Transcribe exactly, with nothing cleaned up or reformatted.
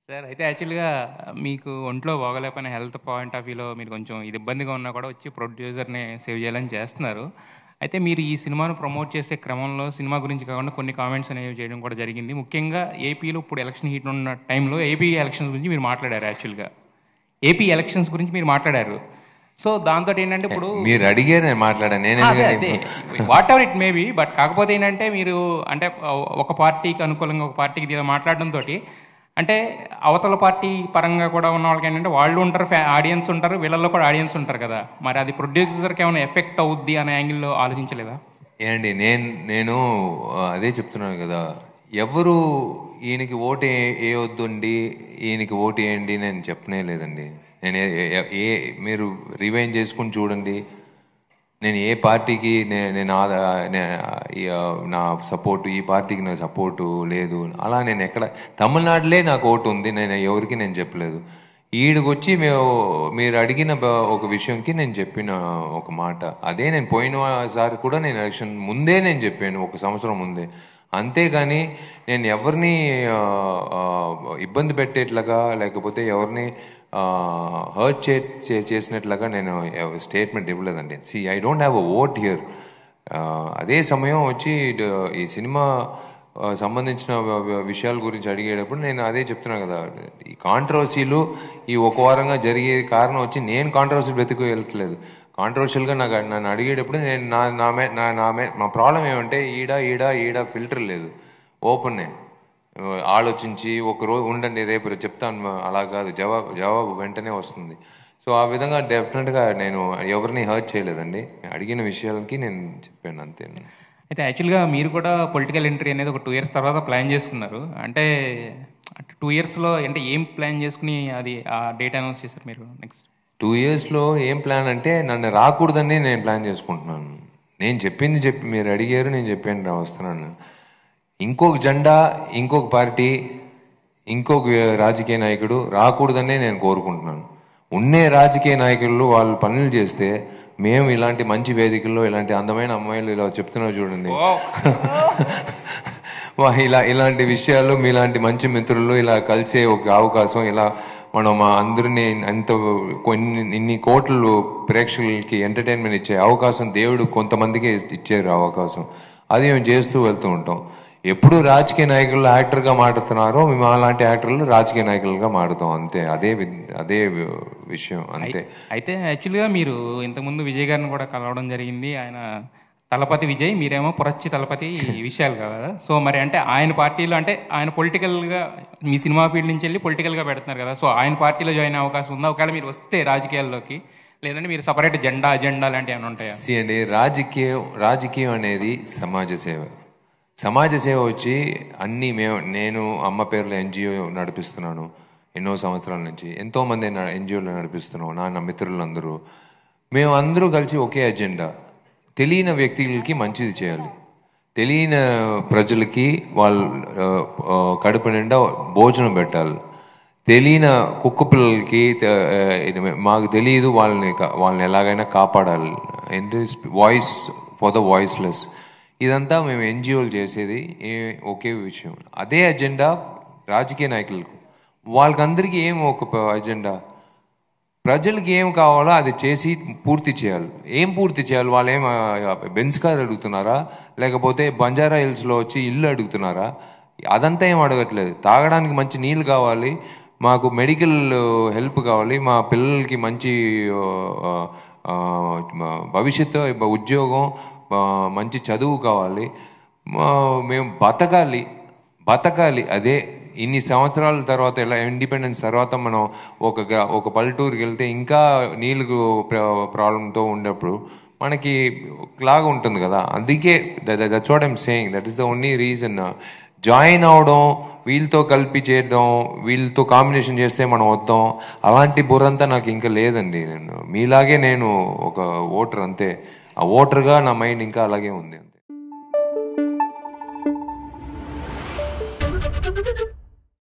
Sir అయితే యాక్చువల్‌గా మీకు ఒంట్లో బాగోలేకపోయినా హెల్త్ పాయింట్ ఆఫ్ వ్యూలో మీరు కొంచెం ఇది ఇబ్బందిగా ఉన్నా కూడా వచ్చి ప్రొడ్యూసర్‌ని సేవ్ చేయాలని చేస్తున్నారు. అయితే మీరు ఈ సినిమాను ప్రమోట్ చేసే క్రమంలో సినిమా గురించి కాకుండా కొన్ని కామెంట్స్ అనేవి చేయడం కూడా జరిగింది. ముఖ్యంగా ఏపీలో ఇప్పుడు ఎలక్షన్ హీట్ ఉన్న టైంలో ఏపీ ఎలక్షన్స్ గురించి మీరు మాట్లాడారు యాక్చువల్‌గా. ఏపీ ఎలక్షన్స్ గురించి మీరు మాట్లాడారు. సో దాంతోటి ఏంటంటే ఇప్పుడు మీరు అడిగారు నేను మాట్లాడాను. నేను అదే అదే whatever it may be. But కాకపోతే ఏంటంటే మీరు అంటే ఒక పార్టీకి అనుకూలంగా ఒక పార్టీకి దీనిలో మాట్లాడడంతో అంటే అవతల పార్టీ పరంగా కూడా ఉన్న వాళ్ళకి ఏంటంటే వాళ్ళు ఉంటారు, ఫ్యా ఆడియన్స్ ఉంటారు, వీళ్ళల్లో కూడా ఆడియన్స్ ఉంటారు కదా. మరి అది ప్రొడ్యూసర్కి ఏమైనా ఎఫెక్ట్ అవుద్ది అనే యాంగిల్లో ఆలోచించలేదా? ఏమండి నేను నేను అదే చెప్తున్నాను కదా, ఎవరు ఈయనకి ఓటు ఏ వద్దండి ఈయనకి ఓటు వేయండి నేను చెప్పనే లేదండి. నేను ఏ మీరు రివైండ్ చేసుకుని చూడండి, నేను ఏ పార్టీకి నేను నా సపోర్టు, ఈ పార్టీకి నా సపోర్టు లేదు అలా నేను ఎక్కడ, తమిళనాడులే నాకు ఓటు ఉంది, నేను ఎవరికి నేను చెప్పలేదు. ఈడికి వచ్చి మేము మీరు అడిగిన ఒక విషయంకి నేను చెప్పిన ఒక మాట అదే. నేను పోయినసారి కూడా నేను ఎలక్షన్ ముందే నేను చెప్పాను, ఒక సంవత్సరం ముందే. అంతేగాని నేను ఎవరిని ఇబ్బంది పెట్టేట్లాగా లేకపోతే ఎవరిని హర్ట్ చే చేసినట్లుగా నేను స్టేట్మెంట్ ఇవ్వలేదండి. See I don't have a vote here. అదే సమయం వచ్చి ఈ సినిమా సంబంధించిన విషయాల గురించి అడిగేటప్పుడు నేను అదే చెప్తున్నాను కదా, ఈ కాంట్రవర్సీలు ఈ ఒక వారంగా జరిగే కారణం వచ్చి నేను కాంట్రవర్సీలు వెతుకు వెళ్ళట్లేదు. కాంట్రవర్షియల్గా నాకు నన్ను అడిగేటప్పుడు నేను నా నామే నా నామే మా ప్రాబ్లం ఏమంటే ఈడ ఈడ ఈడ ఫిల్టర్ లేదు, ఓపెన్నే ఆలోచించి ఒకరోజు ఉండండి రేపు చెప్తాను అలా కాదు, జవాబు జవాబు వెంటనే వస్తుంది. సో ఆ విధంగా డెఫినెట్గా నేను ఎవరిని హర్ట్ చేయలేదండి, అడిగిన విషయాలకి నేను చెప్పాను అంతే. అయితే యాక్చువల్గా మీరు కూడా పొలిటికల్ ఎంట్రీ అనేది ఒక టూ ఇయర్స్ తర్వాత ప్లాన్ చేసుకున్నారు. అంటే టూ ఇయర్స్లో అంటే ఏం ప్లాన్ చేసుకుని అది ఆ డేట్ అనౌన్స్ చేశారు మీరు? నెక్స్ట్ టూ ఇయర్స్లో ఏం ప్లాన్ అంటే నన్ను రాకూడదని నేను ప్లాన్ చేసుకుంటున్నాను. నేను చెప్పింది చెప్పి మీరు అడిగారు, నేను చెప్పాను రా వస్తున్నాను. ఇంకొక జెండా, ఇంకొక పార్టీ, ఇంకొక రాజకీయ నాయకుడు రాకూడదనే నేను కోరుకుంటున్నాను. ఉన్నే రాజకీయ నాయకులు వాళ్ళు పనులు చేస్తే మేము ఇలాంటి మంచి వేదికల్లో ఇలాంటి అందమైన అమ్మాయిలు ఇలా చెప్తున్నారు చూడండి, ఇలా ఇలాంటి విషయాలు మీలాంటి మంచి మిత్రులు ఇలా కలిసే ఒక అవకాశం, ఇలా మనం అందరినీ అంత కొన్ని ఇన్ని కోట్లు ప్రేక్షకులకి ఎంటర్టైన్మెంట్ ఇచ్చే అవకాశం దేవుడు కొంతమందికి ఇచ్చారు అవకాశం. అది మేము చేస్తూ వెళ్తూ ఉంటాం. ఎప్పుడు రాజకీయ నాయకులు యాక్టర్గా మాట్లాడుతున్నారో మేము అలాంటి యాక్టర్లు రాజకీయ నాయకులుగా మారుతాం అంతే. అదే అదే విషయం అంతే. అయితే యాక్చువల్గా మీరు ఇంతకుముందు విజయ్ గారిని కూడా కలవడం జరిగింది. ఆయన తలపతి విజయ్, మీరేమో పురచ్చి తలపతి విషయాలు కదా. సో మరి అంటే ఆయన పార్టీలో అంటే ఆయన పొలిటికల్గా మీ సినిమా ఫీల్డ్ నుంచి వెళ్ళి పొలిటికల్గా పెడుతున్నారు కదా. సో ఆయన పార్టీలో జాయిన్ అయ్యే అవకాశం ఉందా ఒకవేళ మీరు వస్తే రాజకీయాల్లోకి? లేదంటే మీరు సపరేట్ జెండా అజెండా లాంటివి ఏమైనా ఉంటాయా? సి అండి, రాజకీయం రాజకీయం అనేది సమాజ సేవ. సమాజ సేవ వచ్చి అన్నీ మేము నేను అమ్మ పేరులో ఎన్జిఓ నడిపిస్తున్నాను ఎన్నో సంవత్సరాల నుంచి, ఎంతోమంది ఎన్జిఓలు నడిపిస్తున్నాం, నా మిత్రులందరూ మేము అందరూ కలిసి ఒకే అజెండా. తెలియని వ్యక్తులకి మంచిది చేయాలి, తెలియని ప్రజలకి వాళ్ళ కడుపు నిండా భోజనం పెట్టాలి, తెలియని కుక్క పిల్లలకి మాకు తెలియదు వాళ్ళని వాళ్ళని ఎలాగైనా కాపాడాలి, అంటే వాయిస్ ఫర్ ద వాయిస్లెస్. ఇదంతా మేము ఎన్జిఓలు చేసేది ఒకే విషయం. అదే అజెండా రాజకీయ నాయకులకు, వాళ్ళకందరికీ ఏం ఒక అజెండా, ప్రజలకి ఏం కావాలో అది చేసి పూర్తి చేయాలి. ఏం పూర్తి చేయాలి? వాళ్ళు ఏం బెంజ్ కార్ అడుగుతున్నారా, లేకపోతే బంజారా హిల్స్లో వచ్చి ఇల్లు అడుగుతున్నారా? అదంతా ఏం అడగట్లేదు. తాగడానికి మంచి నీళ్ళు కావాలి, మాకు మెడికల్ హెల్ప్ కావాలి, మా పిల్లలకి మంచి భవిష్యత్తు, ఉద్యోగం, మంచి చదువు కావాలి, మేము బతకాలి బతకాలి అదే ఇన్ని సంవత్సరాల తర్వాత ఇలా ఇండిపెండెన్స్ తర్వాత మనం ఒక ఒక పల్లెటూరుకి వెళ్తే ఇంకా నీళ్ళు ప్రాబ్లంతో ఉన్నప్పుడు మనకి లాగా ఉంటుంది కదా. అందుకే that's what I'm saying, that is the only reason. Join అవడం, వీళ్ళతో కలిపి చేయడం, వీళ్ళతో కాంబినేషన్ చేస్తే మనం వద్దాం, అలాంటి బుర్రంతా నాకు ఇంకా లేదండి. నేను మీలాగే నేను ఒక ఓటర్ అంతే. ఆ ఓటర్గా నా మైండ్ ఇంకా అలాగే ఉంది.